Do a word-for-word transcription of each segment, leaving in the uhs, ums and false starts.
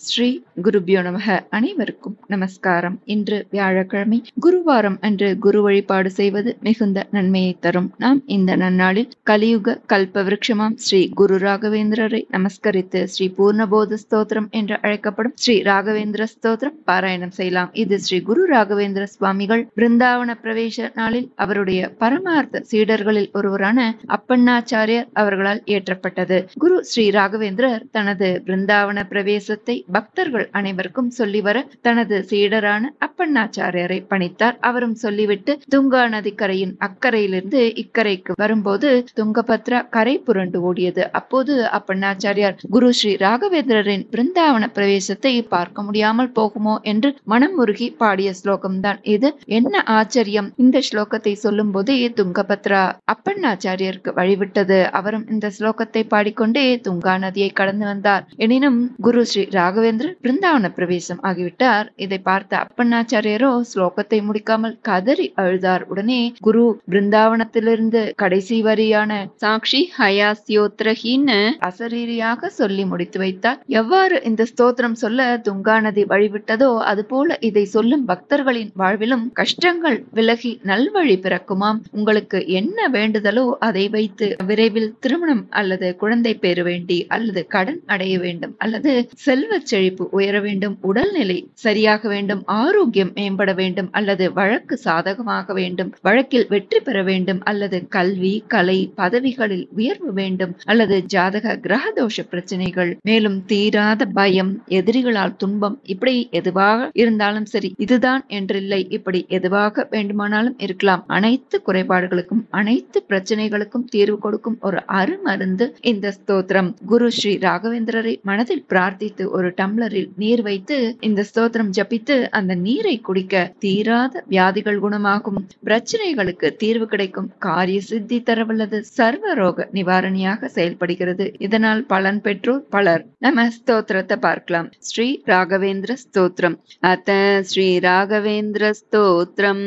ஸ்ரீ குருபியோ நமக. அனைவருக்கும் நமஸ்காரம். இன்று வியாழக்கிழமை, குருவாரம் அன்று குரு வழிபாடு செய்வது மிகுந்த நன்மையை தரும். நாம் இந்த நன்னாளில் கலியுக கல்ப விருட்சமாம் ஸ்ரீ குரு ராகவேந்திரரை நமஸ்கரித்து ஸ்ரீ பூர்ணபோத ஸ்தோத்திரம் என்று அழைக்கப்படும் ஸ்ரீ ராகவேந்திர ஸ்தோத்திரம் பாராயணம் செய்யலாம். இது ஸ்ரீ குரு ராகவேந்திர சுவாமிகள் பிருந்தாவன பிரவேச நாளில் அவருடைய பரமார்த்த சீடர்களில் ஒருவரான அப்பண்ணாச்சாரியர் அவர்களால் இயற்றப்பட்டது. குரு ஸ்ரீ ராகவேந்திரர் தனது பிருந்தாவன பிரவேசத்தை பக்தர்கள் அனைவருக்கும் சொல்லி வர தனது சீடரான அப்பண்ணாச்சாரியரை பணித்தார். அவரும் சொல்லிவிட்டு துங்கா நதிக்கரையின் அக்கறையிலிருந்து இக்கரைக்கு வரும்போது துங்கபத்ரா கரை புரண்டு ஓடியது. அப்போது அப்பண்ணாச்சாரியார் குரு ஸ்ரீ ராகவேந்திரரின் பிருந்தாவன பிரவேசத்தை பார்க்க முடியாமல் போகுமோ என்று மனம் உருகி பாடிய ஸ்லோகம்தான் இது. என்ன ஆச்சரியம்! இந்த ஸ்லோகத்தை சொல்லும் போதே துங்கபத்ரா அப்பண்ணாச்சாரியருக்கு வழிவிட்டது. அவரும் இந்த ஸ்லோகத்தை பாடிக்கொண்டே துங்கா நதியை கடந்து வந்தார். எனினும் குரு ஸ்ரீ ராகவேந்திரர் பிருந்தாவன பிரவேசம் ஆகிவிட்டார். இதை பார்த்த அப்பண்ணாச்சாரியரோ ஸ்லோகத்தை முடிக்காமல் கதறி அழுதார். உடனே குரு பிருந்தாவனத்திலிருந்து கடைசி வரியான சாக்ஷி ஹயாஸ்யோத்ரஹின்னு அசரீரியாக சொல்லி முடித்து வைத்தார். எவ்வாறு இந்த ஸ்தோத்திரம் சொல்ல துங்கா நதி வழிவிட்டதோ அதுபோல இதை சொல்லும் பக்தர்களின் வாழ்விலும் கஷ்டங்கள் விலகி நல்வழி பிறக்குமாம். உங்களுக்கு என்ன வேண்டுதலோ அதை வைத்து விரைவில் திருமணம் அல்லது குழந்தை பேறு வேண்டி அல்லது கடன் அடைய வேண்டும் அல்லது செல்வ செழிப்பு உயர வேண்டும், உடல்நிலை சரியாக வேண்டும், ஆரோக்கியம் மேம்பட வேண்டும் அல்லது வழக்கு சாதகமாக வேண்டும், வழக்கில் வெற்றி பெற வேண்டும் அல்லது கல்வி கலை பதவிகளில் உயர்வு வேண்டும் அல்லது ஜாதக கிரக தோஷ பிரச்சனைகள், மேலும் தீராத பயம், எதிரிகளால் துன்பம், இப்படி எதுவாக இருந்தாலும் சரி, இதுதான் என்றில்லை, இப்படி எதுவாக வேண்டுமானாலும் இருக்கலாம். அனைத்து குறைபாடுகளுக்கும் அனைத்து பிரச்சனைகளுக்கும் தீர்வு கொடுக்கும் ஒரு அருமருந்து இந்த ஸ்தோத்திரம். குரு ஸ்ரீ ராகவேந்திரரை மனதில் பிரார்த்தித்து ஒரு டம்ளரில் நீர் வைத்து இந்த ஸ்தோத்திரம் ஜபித்து அந்த நீரை குடிக்க தீராத வியாதிகள் குணமாகும், பிரச்சனைகளுக்கு தீர்வு கிடைக்கும், காரிய சித்தி தரவல்லது, சர்வரோக நிவாரணியாக செயல்படுகிறது. இதனால் பலன் பெற்றோர் பலர். நம்ம ஸ்தோத்திரத்தை பார்க்கலாம். ஸ்ரீ ராகவேந்திர ஸ்தோத்திரம். அத ஸ்ரீ ராகவேந்திர ஸ்தோத்திரம்.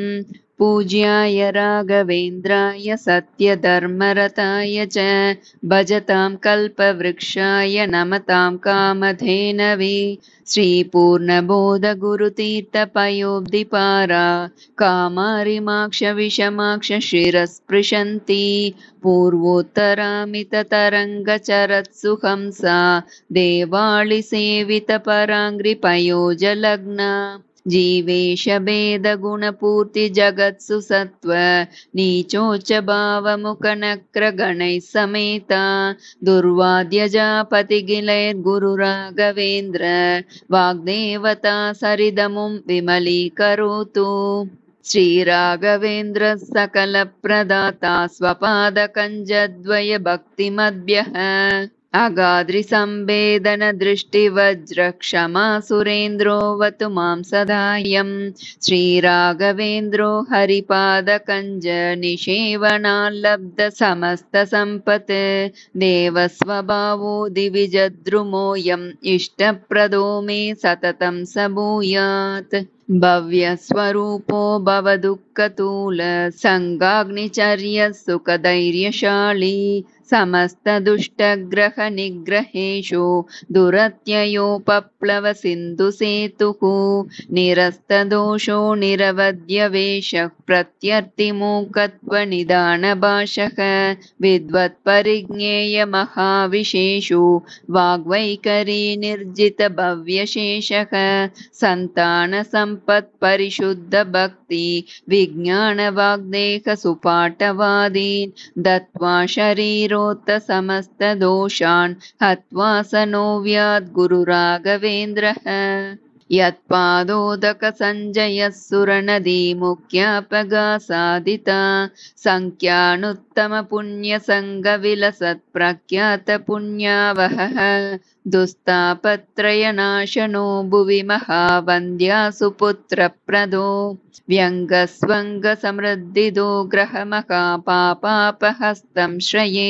பூஜ்யாய ராகவேந்திராய சத்ய தர்மரதாய ச பஜதாம் கல்பவ்ருக்ஷாய நமதாம் காமதேனவே ஸ்ரீ பூர்ணபோத குரு தீர்த்த பயோப்திபாரா காமாரிமாக்ஷ விஷமாக்ஷ சிரஸ்பிருஷந்தி பூர்வோத்தராமித தரங்க சரத் சுஹம்சா தேவாளி சேவித பராங்கிரி பயோஜலக்னா जीवेश भेद गुण पूर्ति जगत्सु सत्व नीचोच्च भाव मुख नक्र गणैः समेता दुर्वाद्य जापति गिलैर् गुरु राघवेन्द्र वाग्देवता सरिदमुं विमलीकरोतु श्री राघवेन्द्र सकल प्रदाता स्वपाद कञ्जद्वय भक्तिमद्भ्यः अगाद्रि संवेदन दृष्टि वज्र क्षमा सुरेन्द्रोऽवतु मां सदायं श्री राघवेन्द्रो हरिपाद कंज निषेवणाल्लब्ध समस्त संपत् देव स्वभावो दिविजद्रुमोऽयम् इष्टप्रदो मे सततं स भूयात् भव्य स्वरूपो भवदुःखतूल संगाग्निचर्य सुखधैर्यशाली समस्त दुष्टग्रह निग्रहेषु दुरत्ययोपप्लव सिन्धु सेतुः निरस्तदोषो निरवध्यवेशः प्रत्यर्तिमूकत्व निदानभाषः विद्वत्परिज्ञेय महाविशेषु वाग्वैखरी निर्जित भव्यशेषः संतान संपत् परिशुद्ध भक्ति विज्ञान वाग्देह सुपाठवादीन् दत्त्वा शरीरोत्त समस्त दोषान् हत्वा सनोव्यात् गुरु राघवेन्द्रः यत्पादोदक संजय सुरनदी मुख्यापगा साधिता संख्यानुत्तम पुण्य संग विलसत् प्रख्यात पुण्यावहः दुस्तापत्रय नाशनो भुवि महावन्द्या सुपुत्र प्रदो व्यङ्गस्वङ्ग समृद्धिदो ग्रह महापापापहस्तं श्रये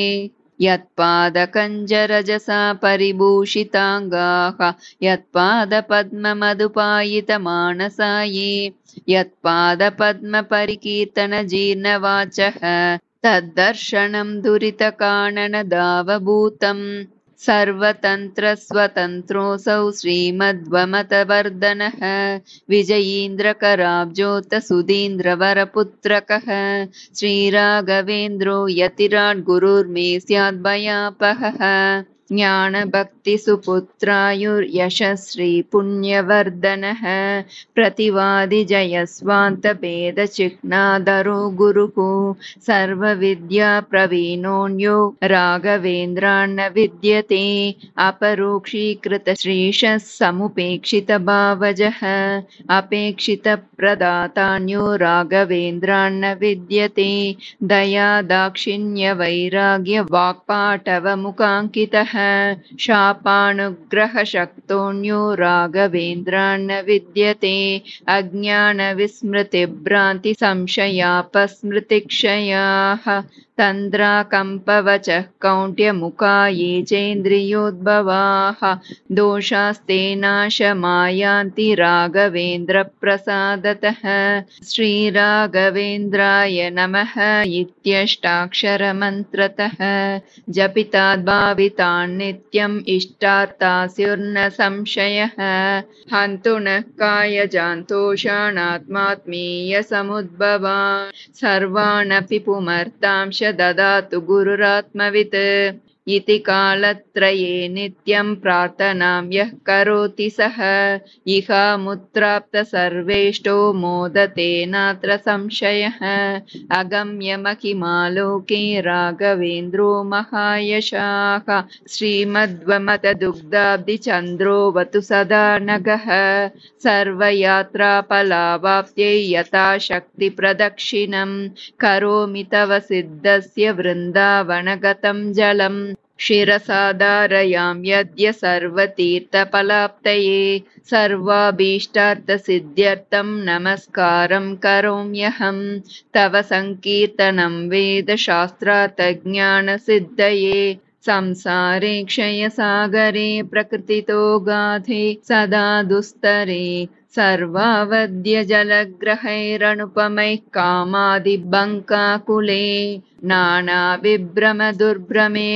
यत्पादकञ्जरजसा परिभूषिताङ्गाः यत्पादपद्ममधुपायितमानसाये यत्पादपद्मपरिकीर्तनजीर्णवाचः तद्दर्शनं दुरितकाननदावभूतम् सर्वतन्त्रस्वतन्त्रोऽसौ श्रीमध्वमतवर्धनः विजयीन्द्रकराब्जोतसुधीन्द्रवरपुत्रकः श्रीराघवेन्द्रो यतिराट् गुरुर्मे स्याद्भयापहः ज्ञानभक्तिसुपुत्रायुर्यशस्वी पुण्यवर्धनः प्रतिवादिजयस्वान्तभेदचिह्नादरो गुरुः सर्वविद्याप्रवीणोऽन्यो राघवेन्द्रान्न विद्यते अपरोक्षीकृतश्रीशः समुपेक्षितभावजः अपेक्षितप्रदातान्यो राघवेन्द्रान्न विद्यते दया दाक्षिण्यवैराग्यवाक्पाटवमुखाङ्कितः शापानुग्रहशक्तोऽन्यो राघवेन्द्रान्न विद्यते अज्ञानविस्मृतिभ्रान्तिसंशयापस्मृतिक्षयाः तन्द्राकम्पवचः कौण्ट्यमुखा ये चेन्द्रियोद्भवाः दोषास्ते नाशमायान्ति राघवेन्द्रप्रसादतः श्रीराघवेन्द्राय नमः इत्यष्टाक्षरमन्त्रतः जपिताद्भावितान् नित्यम् इष्टार्थास्युर्न संशयः हन्तु नः कायजान्तोषाणात्मात्मीयसमुद्भवान् सर्वानपि पुमर्तांश ददातु गुरुरात्मवित् इति कालत्रये नित्यं प्रार्थनां यः करोति सः इहामुत्प्राप्त सर्वेष्टो मोदते नात्र संशयः अगम्यमहिमालोके राघवेन्द्रो महायशाः श्रीमद्वमतदुग्धाब्धिचन्द्रोऽवतु सदा नगः सर्वयात्राफलावाप्त्यै यथाशक्तिप्रदक्षिणं करोमि तव सिद्धस्य वृन्दावनगतं जलम् शिरसा धारयाम यद्य सर्वतीर्थफलाप्तये सर्वाभीष्टार्थसिद्ध्यर्थं नमस्कारं करोम्यहं तव संकीर्तनं वेदशास्त्रार्थज्ञानसिद्धये संसारे क्षयसागरे प्रकृतितो गाधे सदा दुस्तरे सर्वावद्यजलग्रहैरनुपमैः कामादिबङ्काकुले नानाविभ्रमदुर्भ्रमे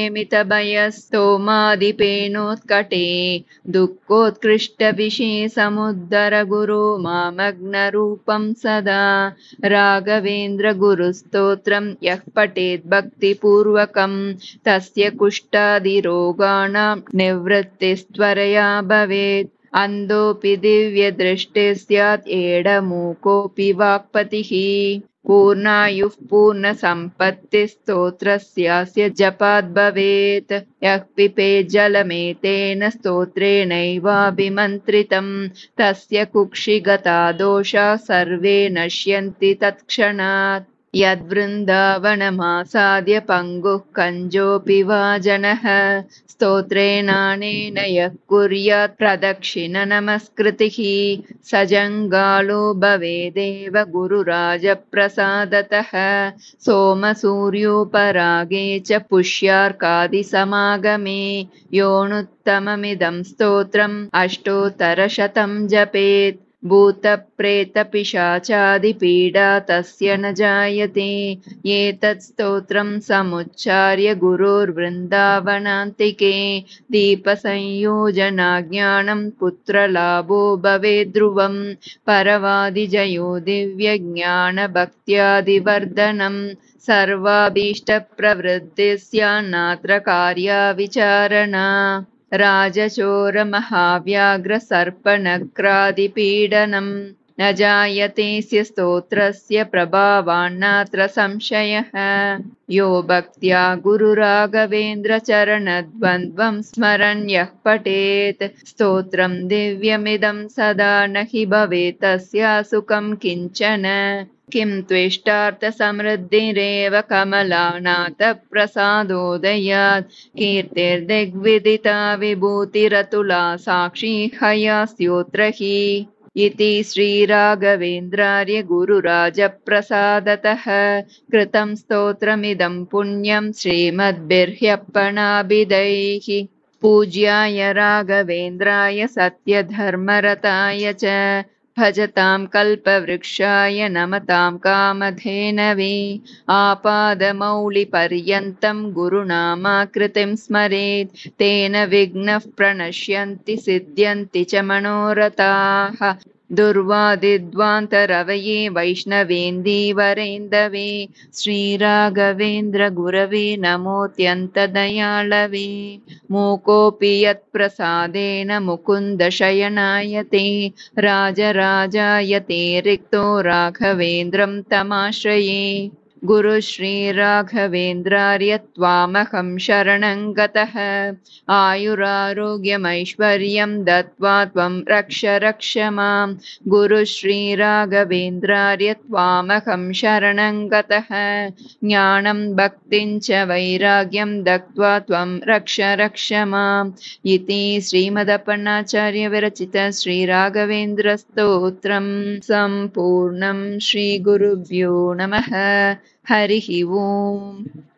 मितभयस्तोमादिपेनोत्कटे दुःखोत्कृष्टविषे समुद्धर गुरो मामग्नरूपं सदा राघवेन्द्रगुरुस्तोत्रं यः पठेत् भक्तिपूर्वकं तस्य कुष्ठादिरोगाणां निवृत्तिस्त्वरया भवेत् अन्धोऽपि दिव्यदृष्टिः स्यात् एडमूकोऽपि वाक्पतिः पूर्णायुः पूर्णसम्पत्तिस्तोत्रस्यास्य जपाद् भवेत् यः पिबेत् जलमेतेन स्तोत्रेणैवाभिमन्त्रितं तस्य कुक्षिगता दोषाः सर्वे नश्यन्ति तत्क्षणात् यद्वृन्दावनमासाद्य पङ्गुः कञ्जोऽपि वा जनः स्तोत्रेणानेन यः कुर्यात् प्रदक्षिणनमस्कृतिः स जङ्गालो भवेदेव गुरुराजप्रसादतः सोमसूर्योपरागे च पुष्यार्कादिसमागमे योऽनुत्तममिदं स्तोत्रम् अष्टोत्तरशतं जपेत् भूतप्रेतपिशाचादिपीडा तस्य न जायते एतत् स्तोत्रं समुच्चार्य गुरोर्वृन्दावनान्तिके दीपसंयोजनाज्ञानं पुत्रलाभो भवेत् ध्रुवं परवादिजयो दिव्यज्ञानभक्त्यादिवर्धनं सर्वाभीष्टप्रवृद्धिः स्यान्नात्र कार्या विचारणा राजचोरमहाव्याघ्रसर्पनक्रादिपीडनं न जायतेऽस्य स्तोत्रस्य प्रभावान्नात्र संशयः यो भक्त्या गुरुराघवेन्द्रचरणद्वन्द्वं स्मरन् यः पठेत् स्तोत्रं दिव्यमिदं सदा न हि भवेत् तस्यासुखं किञ्चन किं त्वेष्टार्थसमृद्धिरेव कमलानाथप्रसादोदयात् कीर्तिर्दिग्विदिता विभूतिरतुला साक्षी हयास्योत्र हि इति श्रीराघवेन्द्रार्य गुरुराजप्रसादतः कृतं स्तोत्रमिदं पुण्यं श्रीमद्भिर्ह्यर्पणाभिधैः पूज्याय राघवेन्द्राय सत्यधर्मरताय च भजतां कल्पवृक्षाय नमतां कामधेनवे आपादमौलिपर्यन्तं गुरुनामाकृतिं स्मरेत् तेन विघ्नः प्रणश्यन्ति सिद्ध्यन्ति च मनोरथाः दुर्वादिध्वान्तरवये वैष्णवेन्दीवरेन्दवे श्रीराघवेन्द्र गुरवे नमोऽत्यन्तदयाळवे मूकोऽपि यत्प्रसादेन मुकुन्द शयनायते राजराजायते रिक्तो राघवेन्द्रं तमाश्रये गुरु श्रीराघवेन्द्रार्य त्वामहं शरणं गतः आयुरारोग्यमैश्वर्यं दत्त्वा त्वं रक्ष रक्ष मां गुरु श्रीराघवेन्द्रार्य त्वामहं शरणं गतः ज्ञानं भक्तिं च वैराग्यं दत्त्वा त्वं रक्ष रक्ष माम् इति श्रीमदप्पण्णाचार्य विरचित श्रीराघवेन्द्रस्तोत्रं सम्पूर्णं श्रीगुरुभ्यो नमः हरिः ओम्।